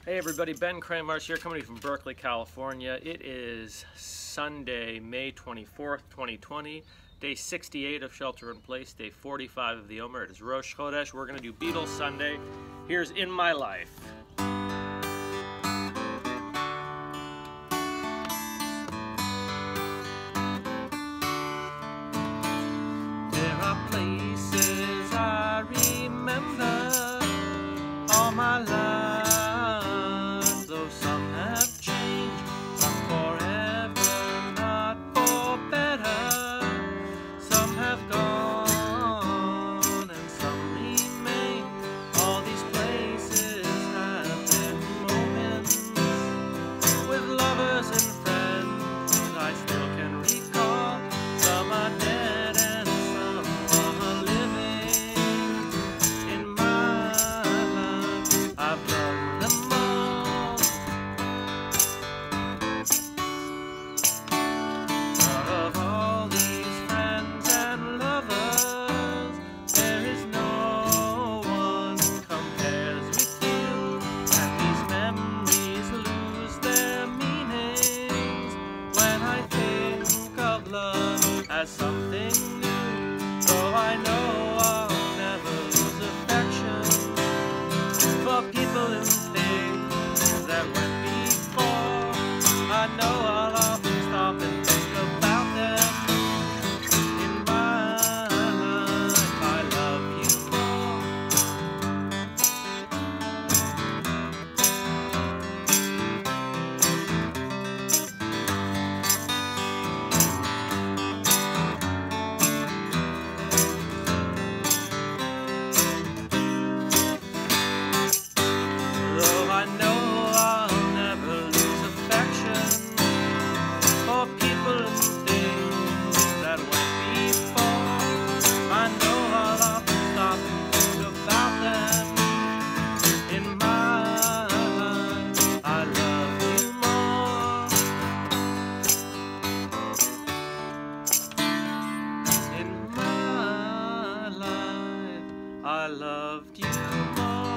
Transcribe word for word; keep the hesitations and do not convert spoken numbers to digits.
Hey everybody, Ben Kramarz here, coming to you from Berkeley, California. It is Sunday, May twenty-fourth, twenty twenty, day sixty-eight of Shelter in Place, day forty-five of the Omer. It is Rosh Chodesh. We're going to do Beatles Sunday. Here's In My Life. There are places I remember all my life. As something new, though I know I'll never lose affection for people and things that went before. I know I'll often stop and think about them. In my life, I love you I loved you more.